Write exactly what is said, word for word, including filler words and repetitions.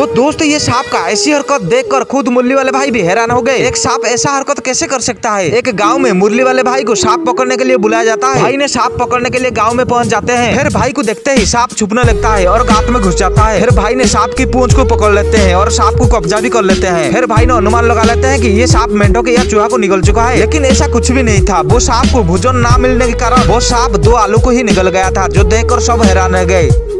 तो दोस्त ये सांप का ऐसी हरकत देखकर खुद मुरली वाले भाई भी हैरान हो गए। एक सांप ऐसा हरकत कैसे कर सकता है। एक गांव में मुरली वाले भाई को सांप पकड़ने के लिए बुलाया जाता है। भाई ने सांप पकड़ने के लिए गांव में पहुंच जाते हैं। फिर भाई को देखते ही सांप छुपने लगता है और गांत में घुस जाता है। फिर भाई ने सांप की पूंछ को पकड़ लेते हैं और सांप को कब्जा भी कर लेते हैं। फिर भाई ने अनुमान लगा लेते हैं कि ये सांप मेंढक या चूहा को निगल चुका है, लेकिन ऐसा कुछ भी नहीं था। वो सांप को भोजन ना मिलने के कारण वो सांप दो आलू को ही निगल गया था, जो देखकर सब हैरान रह गए।